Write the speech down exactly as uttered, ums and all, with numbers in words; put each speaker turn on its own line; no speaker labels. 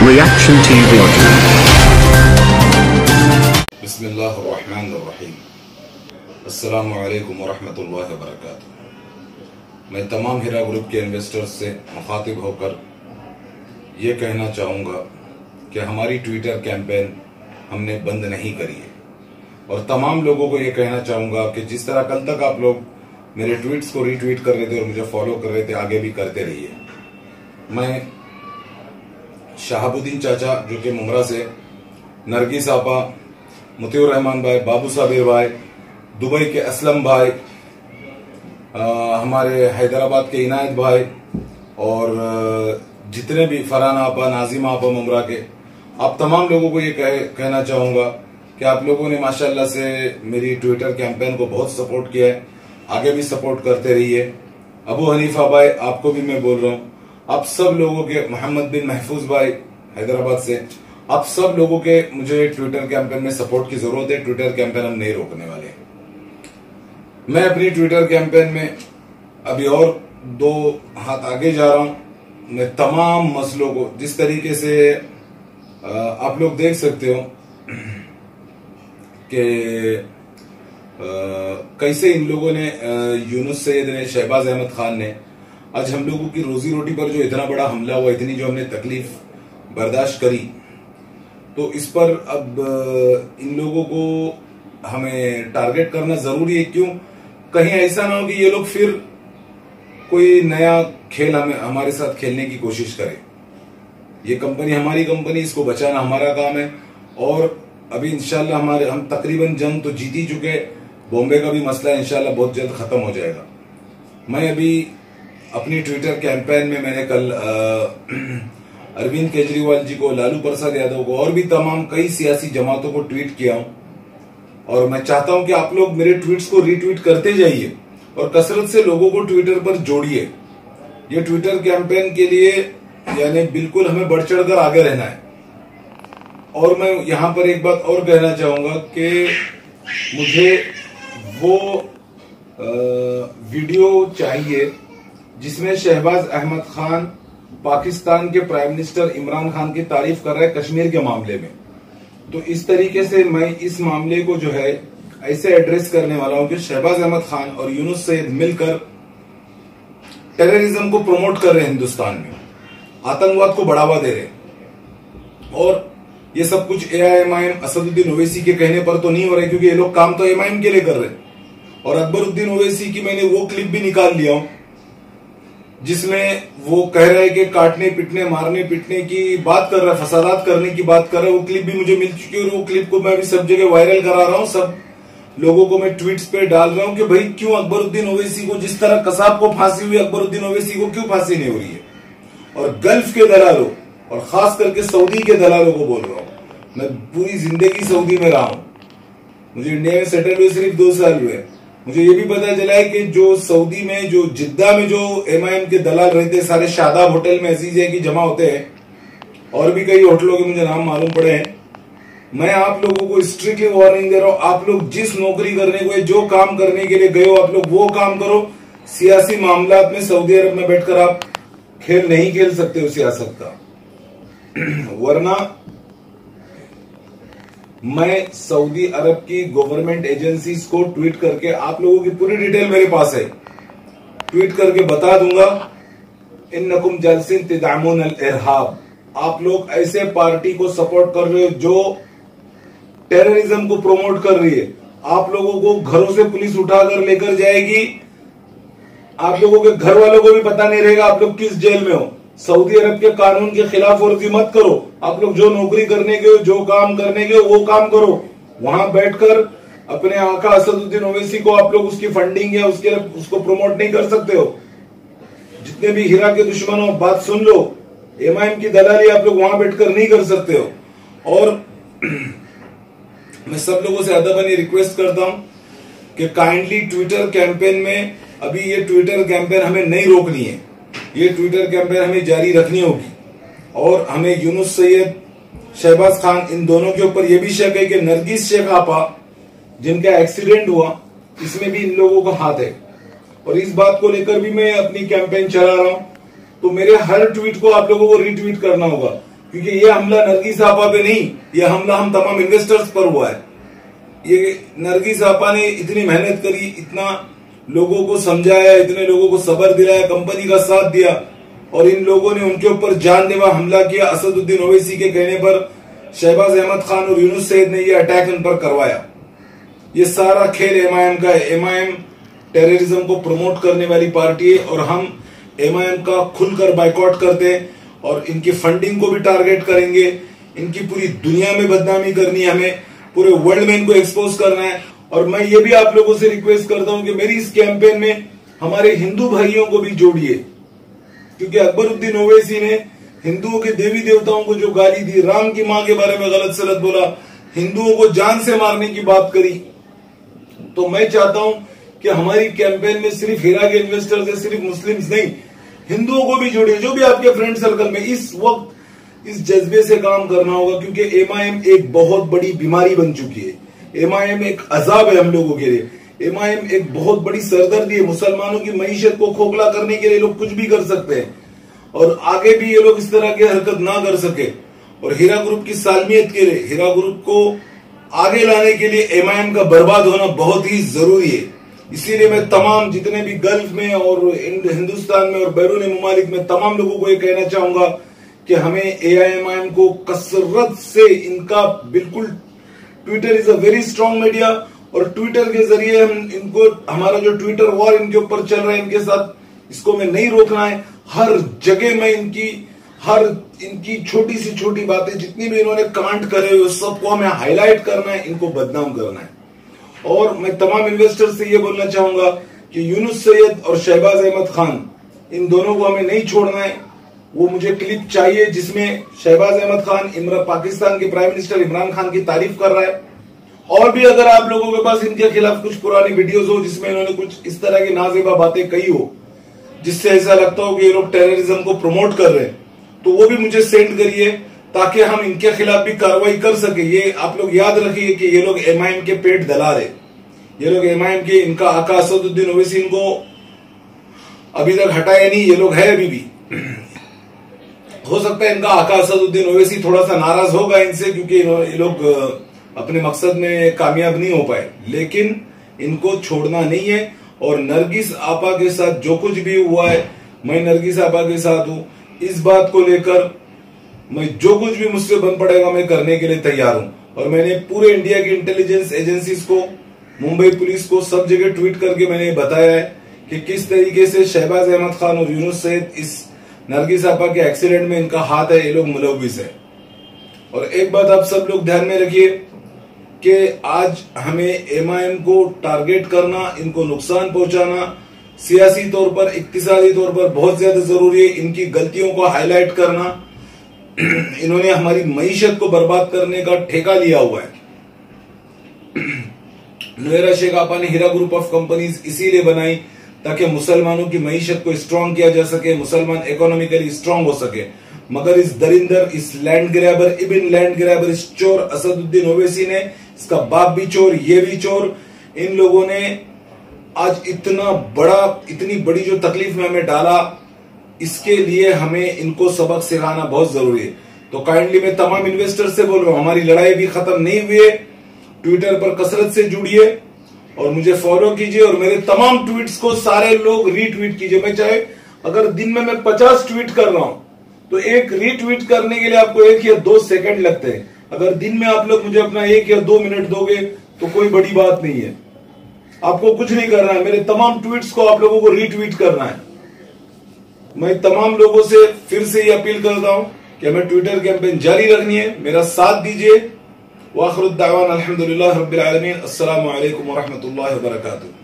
ReactionTVUrdu.
बिस्मिल्लाहिर्रहमानिर्रहीम। अस्सलामु अलैकुम वरहमतुल्लाहि वबरकातुहू। मैं तमाम हीरा ग्रुप के इन्वेस्टर्स से मुखातिब होकर ये कहना चाहूँगा कि हमारी ट्विटर कैंपेन हमने बंद नहीं करी है, और तमाम लोगों को ये कहना चाहूँगा कि जिस तरह कल तक आप लोग मेरे ट्वीट्स को रीट्वीट कर रहे थे और मुझे फॉलो कर रहे थे, आगे भी करते रहिए। मैं शहाबुद्दीन चाचा जो कि मुमरा से, नरगिस आपा, मुतीउर रहमान भाई, बाबू साबिर भाई, दुबई के असलम भाई, आ, हमारे हैदराबाद के इनायत भाई, और जितने भी फरहान आपा, नाजिम आपा मुमरा के, आप तमाम लोगों को ये कह, कहना चाहूंगा कि आप लोगों ने माशाल्लाह से मेरी ट्विटर कैंपेन को बहुत सपोर्ट किया है, आगे भी सपोर्ट करते रहिए। अबू हनीफा भाई, आपको भी मैं बोल रहा हूँ, आप सब लोगों के, मोहम्मद बिन महफूज भाई हैदराबाद से, आप सब लोगों के मुझे ट्विटर कैंपेन में सपोर्ट की जरूरत है। ट्विटर कैंपेन हम नहीं रोकने वाले। मैं अपनी ट्विटर कैंपेन में अभी और दो हाथ आगे जा रहा हूं। मैं तमाम मसलों को, जिस तरीके से आप लोग देख सकते हो कि कैसे इन लोगों ने, यूनुस सैयद ने, शहबाज अहमद खान ने, आज हम लोगों की रोजी रोटी पर जो इतना बड़ा हमला हुआ, इतनी जो हमने तकलीफ बर्दाश्त करी, तो इस पर अब इन लोगों को हमें टारगेट करना जरूरी है। क्यों? कहीं ऐसा ना हो कि ये लोग फिर कोई नया खेल हमें हमारे साथ खेलने की कोशिश करे। ये कंपनी हमारी कंपनी, इसको बचाना हमारा काम है। और अभी इंशाल्लाह हमारे हम तकरीबन जंग तो जीत ही चुके। बॉम्बे का भी मसला इंशाल्लाह बहुत जल्द खत्म हो जाएगा। मैं अभी अपनी ट्विटर कैंपेन में मैंने कल अरविंद केजरीवाल जी को, लालू प्रसाद यादव को और भी तमाम कई सियासी जमातों को ट्वीट किया हूं, और मैं चाहता हूं कि आप लोग मेरे ट्वीट्स को रीट्वीट करते जाइए और कसरत से लोगों को ट्विटर पर जोड़िए। ये ट्विटर कैंपेन के लिए यानी बिल्कुल हमें बढ़ चढ़कर आगे रहना है। और मैं यहां पर एक बात और कहना चाहूंगा कि मुझे वो आ, वीडियो चाहिए जिसमें शहबाज अहमद खान पाकिस्तान के प्राइम मिनिस्टर इमरान खान की तारीफ कर रहे हैं कश्मीर के मामले में। तो इस तरीके से मैं इस मामले को जो है ऐसे एड्रेस करने वाला हूं कि शहबाज अहमद खान और यूनुस सैयद मिलकर टेररिज्म को प्रमोट कर रहे हैं, हिंदुस्तान में आतंकवाद को बढ़ावा दे रहे हैं। और ये सब कुछ एआईएमआईएम असदुद्दीन ओवैसी के कहने पर तो नहीं हो रहा है, क्योंकि ये लोग काम तो एमआईएम के लिए कर रहे हैं। और अकबरुद्दीन ओवैसी की मैंने वो क्लिप भी निकाल लिया हूं जिसमें वो कह रहे हैं कि काटने पीटने, मारने पीटने की बात कर रहा है, फसादात करने की बात कर रहा है। वो क्लिप भी मुझे मिल चुकी है और वो क्लिप को मैं भी सब जगह वायरल करा रहा हूं। सब लोगों को मैं ट्वीट्स पे डाल रहा हूं कि भाई क्यों अकबरुद्दीन ओवैसी को, जिस तरह कसाब को फांसी हुई, अकबरुद्दीन ओवैसी को क्यों फांसी नहीं हो रही है। और गल्फ के दलालों और खास करके सऊदी के दलालों को बोल रहा हूं, मैं पूरी जिंदगी सऊदी में रहा हूं, मुझे इंडिया में सेटल हुए सिर्फ दो साल हुए। मुझे ये भी पता चला है कि जो सऊदी में, जो जिद्दा में जो एमआईएम के दलाल रहते हैं, सारे शादाब होटल में अजीज है कि जमा होते हैं, और भी कई होटलों के मुझे नाम मालूम पड़े हैं। मैं आप लोगों को स्ट्रिक्टली वार्निंग दे रहा हूं, आप लोग जिस नौकरी करने को, जो काम करने के लिए गए हो, आप लोग वो काम करो। सियासी मामलात में सऊदी अरब में बैठकर आप खेल नहीं खेल सकते हो सियासत का, वरना मैं सऊदी अरब की गवर्नमेंट एजेंसीज को ट्वीट करके, आप लोगों की पूरी डिटेल मेरे पास है, ट्वीट करके बता दूंगा, इन्नकुम जलसिन तिदामुन अल इरहाब, आप लोग ऐसे पार्टी को सपोर्ट कर रहे हो जो टेररिज्म को प्रमोट कर रही है। आप लोगों को घरों से पुलिस उठाकर लेकर जाएगी, आप लोगों के घर वालों को भी पता नहीं रहेगा आप लोग किस जेल में हो। सऊदी अरब के कानून के खिलाफ वर्जी मत करो। आप लोग जो नौकरी करने के हो, जो काम करने के हो, वो काम करो। वहां बैठकर अपने आका असदुद्दीन ओवैसी को आप लोग उसकी फंडिंग या उसके उसको प्रमोट नहीं कर सकते हो। जितने भी हीरा के दुश्मन हो, बात सुन लो, एमआईएम की दलाली आप लोग वहां बैठकर नहीं कर सकते हो। और मैं सब लोगों से अदबन रिक्वेस्ट करता हूं कि काइंडली ट्विटर कैंपेन में, अभी ये ट्विटर कैंपेन हमें नहीं रोकनी है, ये ट्विटर कैंपेन हमें जारी रखनी होगी। और हमें यूनुस सैयद, शहबाज खान, इन दोनों के ऊपर यह भी शक है कि नरगिस शेख आपा जिनका एक्सीडेंट हुआ, इसमें भी इन लोगों का हाथ है। और इस बात को लेकर भी मैं अपनी कैंपेन चला रहा हूं। तो मेरे हर ट्वीट को आप लोगों को रीट्वीट करना होगा। क्योंकि ये हमला नरगिस आपा पे नहीं, ये हमला हम तमाम इन्वेस्टर्स पर हुआ है। ये नरगिस आपा ने इतनी मेहनत करी, इतना लोगों को समझाया, इतने लोगों को सब्र दिलाया, कंपनी का साथ दिया, और इन लोगों ने उनके ऊपर जानलेवा हमला किया। असदुद्दीन ओवैसी के कहने पर शहबाज अहमद खान और यूनुस सैयद ने ये अटैक उन पर करवाया। ये सारा खेल एमआईएम का है। एमआईएम टेररिज्म को प्रमोट करने वाली पार्टी है और हम एमआईएम का खुलकर बाइकआउट करते हैं और इनकी फंडिंग को भी टारगेट करेंगे। इनकी पूरी दुनिया में बदनामी करनी है, हमें पूरे वर्ल्ड में इनको एक्सपोज करना है। और मैं ये भी आप लोगों से रिक्वेस्ट करता हूं कि मेरी इस कैंपेन में हमारे हिंदू भाइयों को भी जोड़िए, क्योंकि अकबरुद्दीन ओवैसी ने हिंदुओं के देवी देवताओं को जो गाली दी, राम की मां के बारे में गलत सलत बोला, हिंदुओं को जान से मारने की बात करी, तो मैं चाहता हूं कि हमारी कैंपेन में सिर्फ हीरा के इन्वेस्टर्स है, सिर्फ मुस्लिम्स नहीं, हिंदुओं को भी जोड़िए। जो भी आपके फ्रेंड सर्कल में इस वक्त इस जज्बे से काम करना होगा, क्योंकि एमआईएम एक बहुत बड़ी बीमारी बन चुकी है। एमआईएम एक अजाब है हम लोगों के लिए। एमआईएम एक बहुत बड़ी सरदर्दी है। मुसलमानों की मईशत को खोखला करने के लिए लोग कुछ भी कर सकते हैं और आगे भी ये लोग इस तरह की हरकत ना कर सके। और हीरा ग्रुप की सालमियत के लिए, हीरा ग्रुप को आगे लाने के लिए एमआईएम का बर्बाद होना बहुत ही जरूरी है। इसीलिए मैं तमाम जितने भी गल्फ में और हिंदुस्तान में और बैरून ममालिक में तमाम लोगों को ये कहना चाहूंगा कि हमें एआईएमआईएम को कसरत से इनका बिल्कुल, Twitter is a very strong media और ट्विटर के जरिए हम इनको, हमारा जो ट्विटर वॉर इनके ऊपर चल रहा है इनके साथ, इसको हमें नहीं रोकना है। हर जगह में इनकी हर इनकी छोटी सी छोटी बातें जितनी भी इन्होंने कमेंट करे हुए सबको हमें हाईलाइट करना है, इनको बदनाम करना है। और मैं तमाम इन्वेस्टर्स से ये बोलना चाहूंगा कि यूनुस सैयद और शहबाज अहमद खान, इन दोनों को हमें नहीं छोड़ना है। वो मुझे क्लिप चाहिए जिसमें शहबाज अहमद खान इमरान पाकिस्तान के प्राइम मिनिस्टर इमरान खान की तारीफ कर रहा है। और भी अगर आप लोगों के पास इनके खिलाफ कुछ पुरानी वीडियोस हो जिसमें इन्होंने कुछ इस तरह की नाजेबा बातें कही हो, जिससे ऐसा लगता हो कि ये लोग टेररिज्म को प्रमोट कर रहे हैं, तो वो भी मुझे सेंड करिए ताकि हम इनके खिलाफ भी कार्रवाई कर सके। ये आप लोग याद रखिए कि ये लोग एमआईएम के पेट दलाल है। ये लोग एमआईएम के, इनका आका असदुद्दीन ओवैसी इनको अभी तक हटाया नहीं, ये लोग है अभी भी। हो सकता है इनका आका असदुद्दीन ओवैसी थोड़ा सा नाराज होगा इनसे, क्योंकि ये लोग अपने मकसद में कामयाब नहीं हो पाए, लेकिन इनको छोड़ना नहीं है। और नरगिस आपा के साथ जो कुछ भी हुआ है, मैं नरगिस आपा के साथ हूं। इस बात को लेकर मैं जो कुछ भी मुझसे बन पड़ेगा मैं करने के लिए तैयार हूं। और मैंने पूरे इंडिया की इंटेलिजेंस एजेंसीज को, मुंबई पुलिस को, सब जगह ट्वीट करके मैंने बताया है कि किस तरीके से शहबाज अहमद खान और यूनुस सैयद इस नरगिस आपा के एक्सीडेंट में इनका हाथ है, ये लोग मुलविस है। और एक बात आप सब लोग ध्यान में रखिए कि आज हमें एमआईएम को टारगेट करना, इनको नुकसान पहुंचाना सियासी तौर पर, इक्तिसादी तौर पर बहुत ज्यादा जरूरी है। इनकी गलतियों को हाईलाइट करना, इन्होंने हमारी मईशत को बर्बाद करने का ठेका लिया हुआ है। नौहेरा शेख आपा ने हीरा ग्रुप ऑफ कंपनीज इसीलिए बनाई ताकि मुसलमानों की मईशत को स्ट्रांग किया जा सके, मुसलमान इकोनॉमिकली स्ट्रांग हो सके। मगर इस दरिंदर, इस लैंड ग्रैबर, इबिन लैंड ग्रैबर, इस चोर असदुद्दीन ओवैसी ने, इसका बाप भी चोर, ये भी चोर, इन लोगों ने आज इतना बड़ा, इतनी बड़ी जो तकलीफ में हमें डाला, इसके लिए हमें इनको सबक सिखाना बहुत जरूरी है। तो काइंडली मैं तमाम इन्वेस्टर से बोल रहा हूं, हमारी लड़ाई भी खत्म नहीं हुई है। ट्विटर पर कसरत से जुड़िए और मुझे फॉलो कीजिए और मेरे तमाम ट्वीट्स को सारे लोग रीट्वीट कीजिए। मैं चाहे अगर दिन में मैं पचास ट्वीट कर रहा हूं तो एक रीट्वीट करने के लिए आपको एक या दो सेकंड लगते हैं। अगर दिन में आप लोग मुझे अपना एक या दो मिनट दोगे तो कोई बड़ी बात नहीं है। आपको कुछ नहीं करना है, मेरे तमाम ट्वीट्स को आप लोगों को रीट्वीट करना है। मैं तमाम लोगों से फिर से ये अपील करता हूं कि हमें ट्विटर कैंपेन जारी रखनी है, मेरा साथ दीजिए। वाखिरुद्दावाना अल्हम्दुलिल्लाह रब्बिल आलमीन। अस्सलामु अलैकुम व रहमतुल्लाहि व बरकातुहू।